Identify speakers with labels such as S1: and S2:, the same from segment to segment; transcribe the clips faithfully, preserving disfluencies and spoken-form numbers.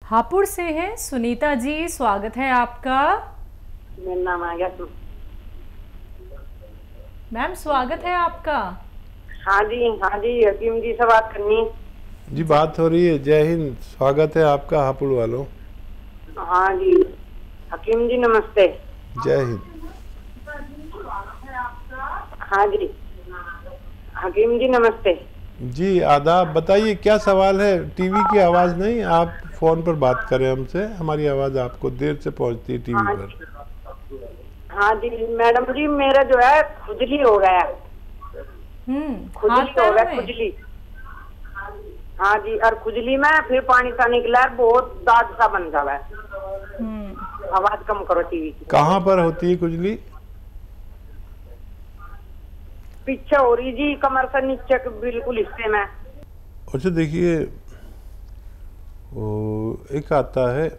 S1: हापुड़ से हैं सुनीता जी, स्वागत है आपका।
S2: मेरा नाम आ गया।
S1: मैम स्वागत है आपका।
S2: हाँ जी हाँ जी, हकीम जी से बात करनी है
S3: जी। बात हो रही है। जय हिंद, स्वागत है आपका हापुड़ वालों।
S2: हाँ जी, हकीम जी नमस्ते।
S3: जय हिंद।
S2: हाँ जी, हकीम जी नमस्ते।
S3: जी आदाब। बताइए क्या सवाल है। टीवी की आवाज़ नहीं, आप फ़ोन पर बात करें हमसे, हमारी आवाज़ आपको देर से पहुंचती है टीवी
S2: हाँ
S3: पर।
S2: जी, हाँ जी मैडम जी, मेरा जो है खुजली हो गया।
S1: हम्म
S2: खुजली हो गया, खुजली। हाँ जी, और खुजली में फिर पानी सा निकला है, बहुत दाग सा बन जावा है। आवाज कम करो टीवी की।
S3: कहाँ पर होती है खुजली?
S2: पीछे हो रही जी, कमर से नीचे के बिल्कुल हिस्से में।
S3: अच्छा देखिए, वो एक आता है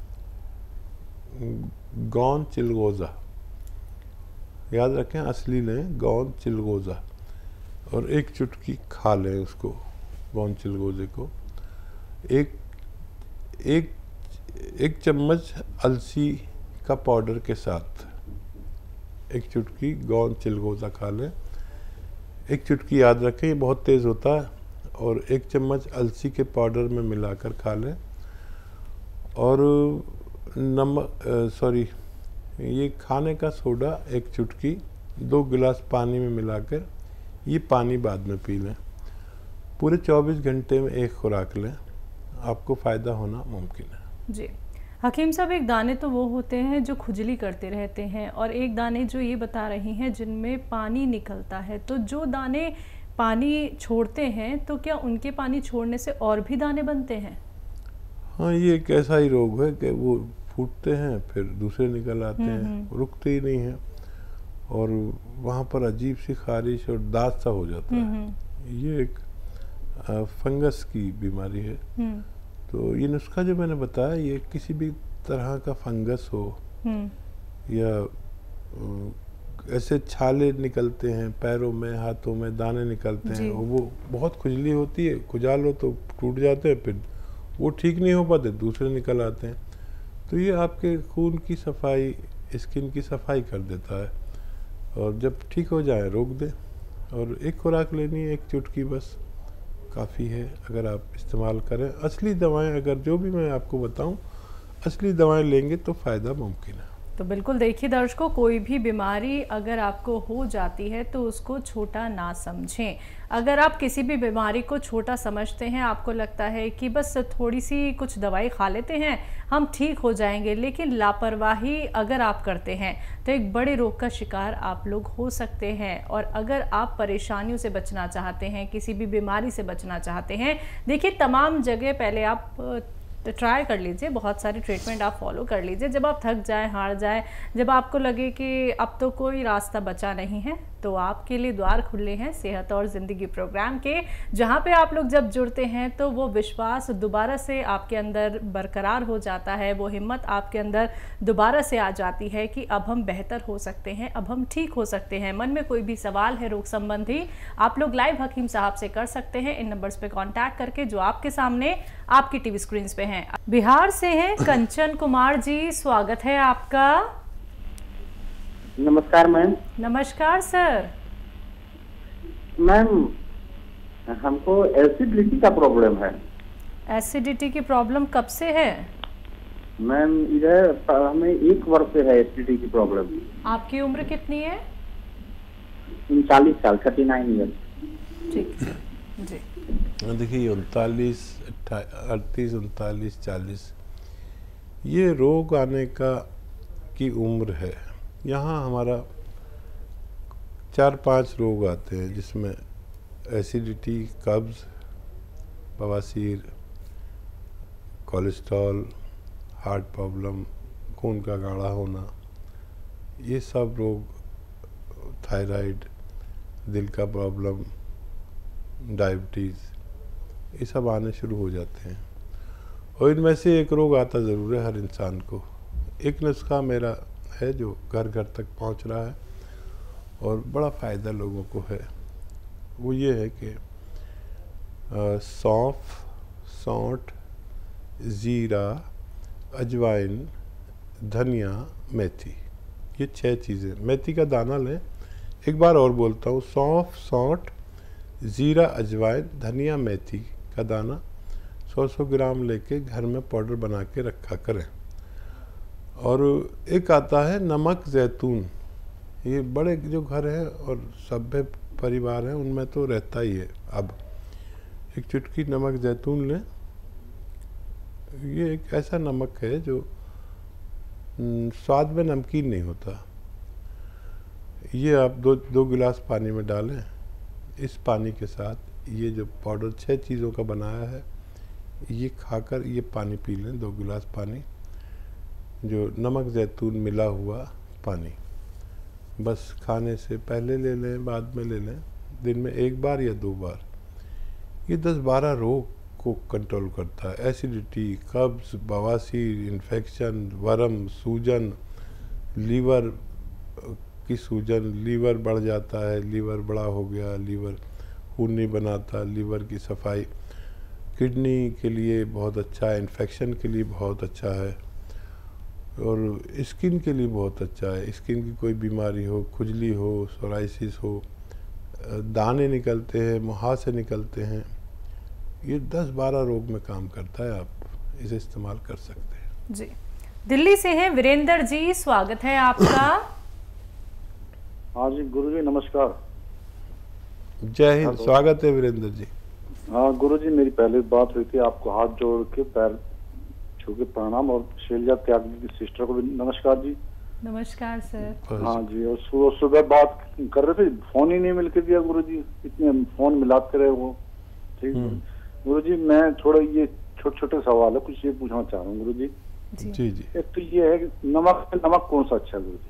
S3: गौन चिलगोज़ा, याद रखें, असली लें गौन चिलगोज़ा, और एक चुटकी खा लें उसको, गौन चिलगोज़े को। एक एक एक चम्मच अलसी का पाउडर के साथ एक चुटकी गौन चिलगोज़ा खा लें। एक चुटकी याद रखें, ये बहुत तेज़ होता है, और एक चम्मच अलसी के पाउडर में मिलाकर खा लें। और नमक, सॉरी, ये खाने का सोडा एक चुटकी दो गिलास पानी में मिलाकर, ये पानी बाद में पी लें। पूरे चौबीस घंटे में एक खुराक लें, आपको फ़ायदा होना मुमकिन है।
S1: जी हकीम साहब, एक दाने तो वो होते हैं जो खुजली करते रहते हैं, और एक दाने जो ये बता रही हैं जिनमें पानी निकलता है। तो जो दाने पानी छोड़ते हैं, तो क्या उनके पानी छोड़ने से और भी दाने बनते हैं?
S3: हाँ, ये एक ऐसा ही रोग है कि वो फूटते हैं फिर दूसरे निकल आते हैं, रुकते ही नहीं हैं, और वहाँ पर अजीब सी खारिश और दाद सा हो जाता है। ये एक फंगस की बीमारी है। तो ये नुस्खा जो मैंने बताया, ये किसी भी तरह का फंगस हो या ऐसे छाले निकलते हैं पैरों में, हाथों में दाने निकलते हैं, और वो बहुत खुजली होती है, खुजालो तो टूट जाते हैं, फिर वो ठीक नहीं हो पाते, दूसरे निकल आते हैं। तो ये आपके खून की सफाई, स्किन की सफाई कर देता है, और जब ठीक हो जाए रोक दे। और एक खुराक लेनी है, एक चुटकी बस काफ़ी है अगर आप इस्तेमाल करें। असली दवाएं, अगर जो भी मैं आपको बताऊं, असली दवाएं लेंगे तो फ़ायदा मुमकिन है।
S1: तो बिल्कुल देखिए दर्शकों, कोई भी बीमारी अगर आपको हो जाती है तो उसको छोटा ना समझें। अगर आप किसी भी बीमारी को छोटा समझते हैं, आपको लगता है कि बस थोड़ी सी कुछ दवाई खा लेते हैं हम ठीक हो जाएंगे, लेकिन लापरवाही अगर आप करते हैं तो एक बड़े रोग का शिकार आप लोग हो सकते हैं। और अगर आप परेशानियों से बचना चाहते हैं, किसी भी बीमारी से बचना चाहते हैं, देखिए तमाम जगह पहले आप तो ट्राई कर लीजिए, बहुत सारी ट्रीटमेंट आप फॉलो कर लीजिए। जब आप थक जाए, हार जाए, जब आपको लगे कि अब तो कोई रास्ता बचा नहीं है, तो आपके लिए द्वार खुले हैं सेहत और ज़िंदगी प्रोग्राम के, जहां पे आप लोग जब जुड़ते हैं तो वो विश्वास दोबारा से आपके अंदर बरकरार हो जाता है, वो हिम्मत आपके अंदर दोबारा से आ जाती है कि अब हम बेहतर हो सकते हैं, अब हम ठीक हो सकते हैं। मन में कोई भी सवाल है रोग संबंधी, आप लोग लाइव हकीम साहब से कर सकते हैं इन नंबर्स पे कांटेक्ट करके, जो आपके सामने आपकी टीवी स्क्रीन पे हैं। बिहार से हैं कंचन कुमार जी, स्वागत है आपका।
S4: नमस्कार मैम।
S1: नमस्कार सर।
S4: मैम, हमको एसिडिटी का प्रॉब्लम है।
S1: एसिडिटी की प्रॉब्लम कब से है?
S4: मैम इधर हमें एक वर्ष से है एसिडिटी की प्रॉब्लम।
S1: आपकी उम्र कितनी है?
S4: उनचालीस साल, थर्टी नाइन ईयर।
S1: ठीक जी।
S3: देखिए उनतालीस, अड़तीस, उनतालीस, चालीस, ये रोग आने का की उम्र है। यहाँ हमारा चार पांच रोग आते हैं, जिसमें एसिडिटी, कब्ज़, बवासीर, कोलेस्ट्रॉल, हार्ट प्रॉब्लम, खून का गाढ़ा होना, ये सब रोग, थायराइड, दिल का प्रॉब्लम, डायबिटीज़, ये सब आने शुरू हो जाते हैं। और इनमें से एक रोग आता ज़रूर है हर इंसान को। एक नुस्खा मेरा है जो घर घर तक पहुंच रहा है और बड़ा फ़ायदा लोगों को है। वो ये है कि सौंफ, सौंठ, ज़ीरा, अजवाइन, धनिया, मेथी, ये छह चीज़ें। मेथी का दाना लें। एक बार और बोलता हूँ, सौंफ, सौंठ, ज़ीरा, अजवाइन, धनिया, मेथी का दाना सौ सौ ग्राम लेके घर में पाउडर बना के रखा करें। और एक आता है नमक जैतून, ये बड़े जो घर हैं और सभ्य परिवार हैं उनमें तो रहता ही है। अब एक चुटकी नमक जैतून लें। ये एक ऐसा नमक है जो स्वाद में नमकीन नहीं होता। ये आप दो दो गिलास पानी में डालें। इस पानी के साथ ये जो पाउडर छह चीज़ों का बनाया है ये खाकर ये पानी पी लें, दो गिलास पानी, जो नमक जैतून मिला हुआ पानी। बस खाने से पहले ले लें, बाद में ले लें, दिन में एक बार या दो बार। ये दस बारह रोग को कंट्रोल करता है। एसिडिटी, कब्ज, बवासीर, इन्फेक्शन, वर्म, सूजन, लीवर की सूजन, लीवर बढ़ जाता है, लीवर बड़ा हो गया, लीवर खून नहीं बनाता, लीवर की सफाई, किडनी के लिए बहुत अच्छा है, इन्फेक्शन के लिए बहुत अच्छा है, और स्किन के लिए बहुत अच्छा है। स्किन की कोई बीमारी हो, खुजली हो, सोराइसिस हो, दाने निकलते हैं, मुहासे निकलते हैं, ये दस बारह रोग में काम करता है। आप इसे इस्तेमाल कर सकते हैं।
S1: जी, दिल्ली से हैं वीरेंद्र जी, स्वागत है आपका।
S5: हाँ जी गुरु जी नमस्कार।
S3: जय हिंद, स्वागत है वीरेंद्र जी।
S5: हाँ गुरु जी, मेरी पहले बात हुई थी, आपको हाथ जोड़ के पैर छू के प्रणाम, और शैलजा त्यागी की सिस्टर को भी नमस्कार जी।
S1: नमस्कार सर।
S5: हाँ जी, और सुबह सुबह बात कर रहे थे, फोन ही नहीं मिल के दिया गुरु जी, इतने फोन मिलाते रहे वो। ठीक है गुरु जी, मैं थोड़ा ये छोटे छोटे सवाल है, कुछ ये पूछना चाह रहा हूँ गुरु जी।
S3: जी जी।
S5: एक तो ये है कि नमक नमक कौन सा अच्छा है गुरु जी?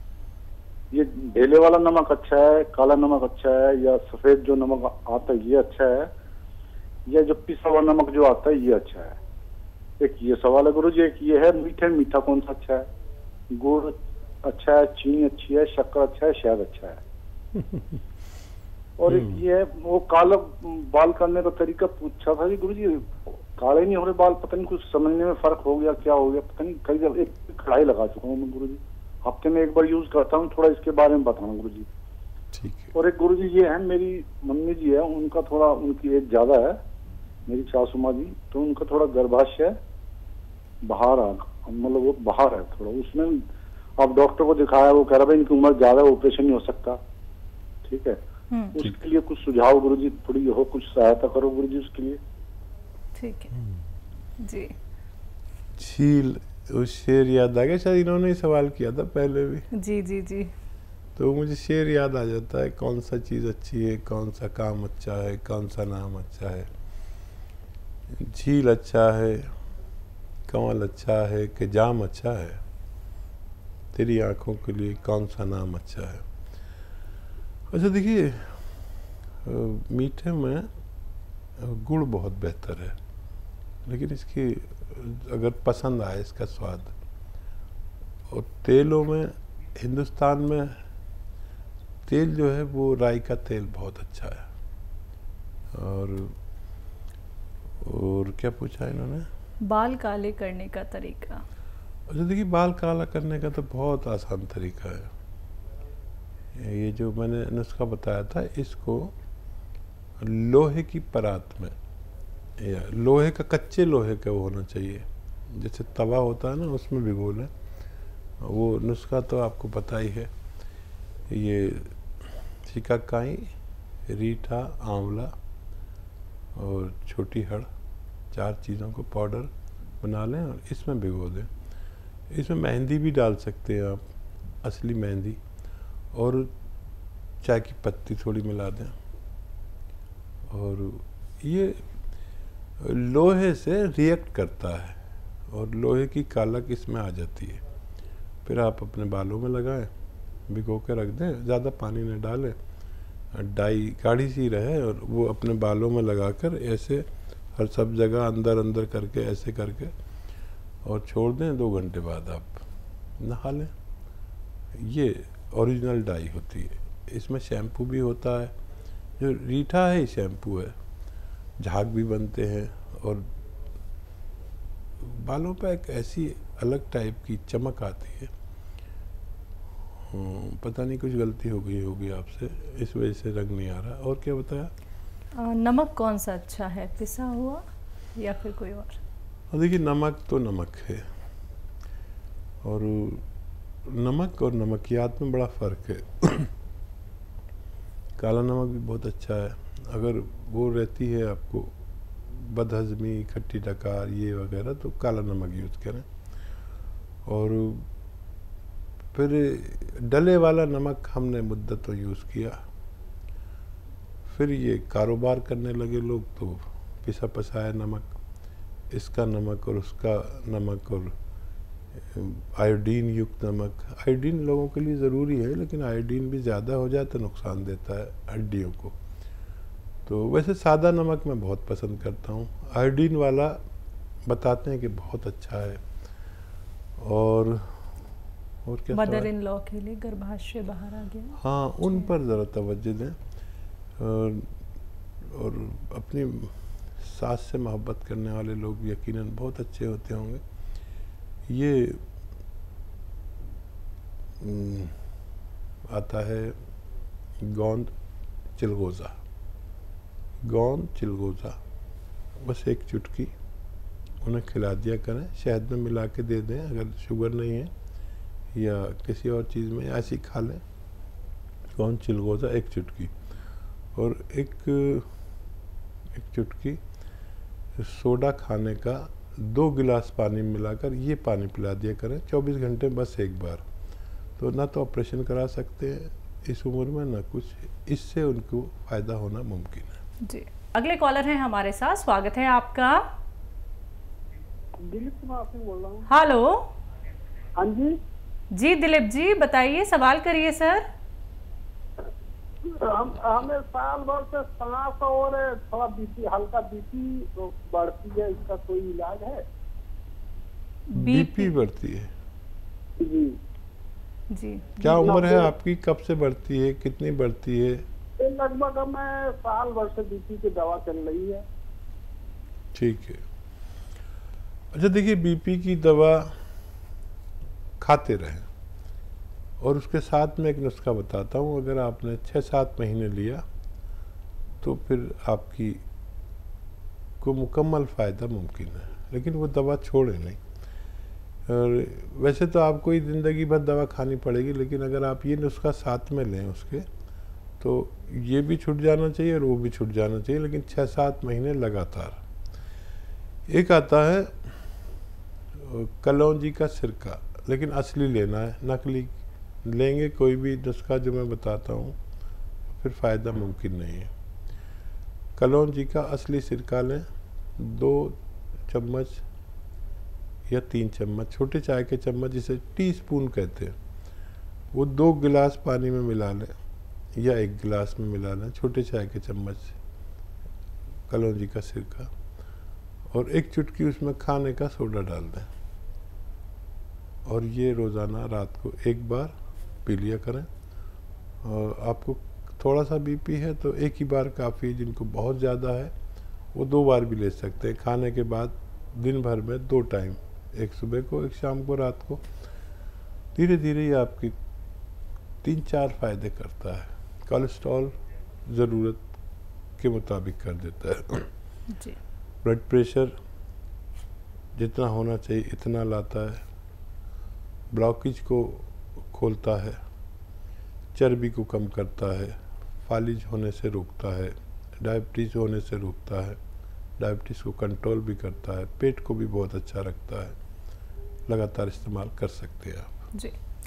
S5: ये ढेले वाला नमक अच्छा है, काला नमक अच्छा है, या सफेद जो नमक आता है ये अच्छा है, या जो पिसा हुआ नमक जो आता है ये अच्छा है? एक ये सवाल है गुरु जी। एक ये है मीठे मीठा कौन सा अच्छा है? गुड़ अच्छा है, चीनी अच्छी है, शक्कर अच्छा है, शहद अच्छा है? और एक ये है वो काला बाल करने का तरीका पूछा था जी गुरु जी, काले नहीं हो रहे बाल, पता नहीं कुछ समझने में फर्क हो गया, क्या हो गया पता नहीं। कई जब एक कढ़ाई लगा चुका हूँ मैं गुरु जी, हफ्ते में एक बार यूज करता हूँ, थोड़ा इसके बारे में बताना गुरु जी।
S3: ठीक है।
S5: और एक गुरु जी ये है, मेरी मम्मी जी है, उनका थोड़ा उनकी एज ज्यादा है, मेरी सासू माँ जी, तो उनका थोड़ा गर्भाशय बाहर आ, मतलब वो बाहर है थोड़ा, उसमें अब डॉक्टर को दिखाया, वो कह रहा है इनकी उम्र ज्यादा, ऑपरेशन नहीं हो सकता। ठीक है, उसके लिए कुछ सुझाव गुरु जी, थोड़ी हो कुछ सहायता करो गुरु जी उसके लिए।
S1: ठीक है जी।
S3: झील, उस शेर याद आ गया, शायद इन्होंने ही सवाल किया था पहले भी।
S1: जी जी जी।
S3: तो मुझे शेर याद आ जाता है, कौन सा चीज़ अच्छी है, कौन सा काम अच्छा है, कौन सा नाम अच्छा है। झील अच्छा है, कमल अच्छा है, कि जाम अच्छा है, तेरी आंखों के लिए कौन सा नाम अच्छा है। अच्छा देखिए, मीठे में गुड़ बहुत बेहतर है, लेकिन इसकी अगर पसंद आए इसका स्वाद, और तेलों में हिंदुस्तान में तेल जो है वो राई का तेल बहुत अच्छा है। और और क्या पूछा इन्होंने?
S1: बाल काले करने का तरीका।
S3: अच्छा देखिए, बाल काला करने का तो बहुत आसान तरीका है। ये जो मैंने नुस्खा बताया था, इसको लोहे की परात में, या लोहे का, कच्चे लोहे का वो होना चाहिए, जैसे तवा होता है ना, उसमें भिगो लें। वो नुस्खा तो आपको पता ही है। ये शिकाकाई, रीठा, आंवला और छोटी हड़, चार चीज़ों को पाउडर बना लें और इसमें भिगो दें। इसमें मेहंदी भी डाल सकते हैं आप, असली मेहंदी, और चाय की पत्ती थोड़ी मिला दें। और ये लोहे से रिएक्ट करता है और लोहे की कालक इसमें आ जाती है। फिर आप अपने बालों में लगाएं, भिगो के रख दें, ज़्यादा पानी न डालें, डाई गाढ़ी सी रहे, और वो अपने बालों में लगाकर ऐसे हर सब जगह अंदर अंदर करके ऐसे करके और छोड़ दें। दो घंटे बाद आप नहा लें। ये ओरिजिनल डाई होती है। इसमें शैम्पू भी होता है, जो रीठा है शैम्पू है, झाग भी बनते हैं, और बालों पर एक ऐसी अलग टाइप की चमक आती है। हाँ, पता नहीं कुछ गलती हो गई होगी आपसे, इस वजह से रंग नहीं आ रहा। और क्या बताया?
S1: आ, नमक कौन सा अच्छा है, पिसा हुआ या फिर कोई और?
S3: देखिए, नमक तो नमक है, और नमक और नमकियात में बड़ा फ़र्क है। काला नमक भी बहुत अच्छा है, अगर वो रहती है आपको बदहज़मी, खट्टी डकार ये वगैरह, तो काला नमक यूज़ करें। और फिर डले वाला नमक हमने मुद्दतों यूज़ किया, फिर ये कारोबार करने लगे लोग तो पिसा पसाया नमक, इसका नमक और उसका नमक और आयोडीन युक्त नमक। आयोडीन लोगों के लिए ज़रूरी है, लेकिन आयोडीन भी ज़्यादा हो जाए तो नुकसान देता है हड्डियों को। तो वैसे सादा नमक मैं बहुत पसंद करता हूँ, आयोडीन वाला बताते हैं कि बहुत अच्छा है। और और क्या
S1: मदर इन लॉ के लिए गर्भाशय बाहर आ गया,
S3: हाँ, उन पर ज़रा तवज्जो दें। और, और अपनी सास से मोहब्बत करने वाले लोग यकीनन बहुत अच्छे होते होंगे। ये आता है गोंद चिलगोज़ा, गोंद चिलगोज़ा, बस एक चुटकी उन्हें खिला दिया करें, शहद में मिला के दे दें अगर शुगर नहीं है, या किसी और चीज़ में ऐसी खा लें। गोंद चिलगोज़ा एक चुटकी, और एक एक चुटकी सोडा खाने का दो गिलास पानी में मिलाकर ये पानी पिला दिया करें चौबीस घंटे बस एक बार। तो ना तो ऑपरेशन करा सकते हैं इस उम्र में, ना कुछ, इससे उनको फ़ायदा होना मुमकिन है।
S1: जी, अगले कॉलर हैं हमारे साथ, स्वागत है आपका।
S6: दिलीप कुमार सिंह बोल रहा हूँ।
S1: हेलो।
S6: हाँ जी
S1: जी दिलीप जी, बताइए, सवाल करिए सर।
S6: हम हमें साल भर से सांस और थोड़ा बीपी, हल्का बीपी बढ़ती है, इसका कोई इलाज है?
S3: बीपी बढ़ती है?
S6: जी
S1: जी।
S3: क्या उम्र है आपकी, कब से बढ़ती है, कितनी बढ़ती है?
S6: लगभग हमें साल भर से बीपी की दवा चल रही है।
S3: ठीक है। अच्छा देखिए, बीपी की दवा खाते रहें, और उसके साथ में एक नुस्खा बताता हूँ। अगर आपने छः सात महीने लिया तो फिर आपकी को मुकम्मल फ़ायदा मुमकिन है, लेकिन वो दवा छोड़े नहीं। और वैसे तो आपको ही ज़िंदगी भर दवा खानी पड़ेगी, लेकिन अगर आप ये नुस्खा साथ में लें उसके, तो ये भी छूट जाना चाहिए और वो भी छूट जाना चाहिए, लेकिन छः सात महीने लगातार। एक आता है कलौंजी का सिरका, लेकिन असली लेना है, नकली लेंगे कोई भी नुस्खा जो मैं बताता हूँ फिर फ़ायदा मुमकिन नहीं है। कलौंजी का असली सिरका लें, दो चम्मच या तीन चम्मच, छोटे चाय के चम्मच जिसे टी स्पून कहते हैं, वो दो गिलास पानी में मिला लें या एक गिलास में मिला लें, छोटे चाय के चम्मच कलौंजी का सिरका, और एक चुटकी उसमें खाने का सोडा डाल दें, और ये रोज़ाना रात को एक बार पी लिया करें। और आपको थोड़ा सा बीपी है तो एक ही बार काफ़ी, जिनको बहुत ज़्यादा है वो दो बार भी ले सकते हैं, खाने के बाद दिन भर में दो टाइम, एक सुबह को एक शाम को रात को। धीरे धीरे ये आपकी तीन चार फ़ायदे करता है। कोलेस्ट्रॉल ज़रूरत के मुताबिक कर देता है
S1: जी।
S3: ब्लड प्रेशर जितना होना चाहिए इतना लाता है, ब्लॉकेज को खोलता है, चर्बी को कम करता है, फालिज होने से रोकता है, डायबिटीज़ होने से रोकता है, डायबिटीज़ को कंट्रोल भी करता है, पेट को भी बहुत अच्छा रखता है। लगातार इस्तेमाल कर सकते हैं आप।
S1: जी।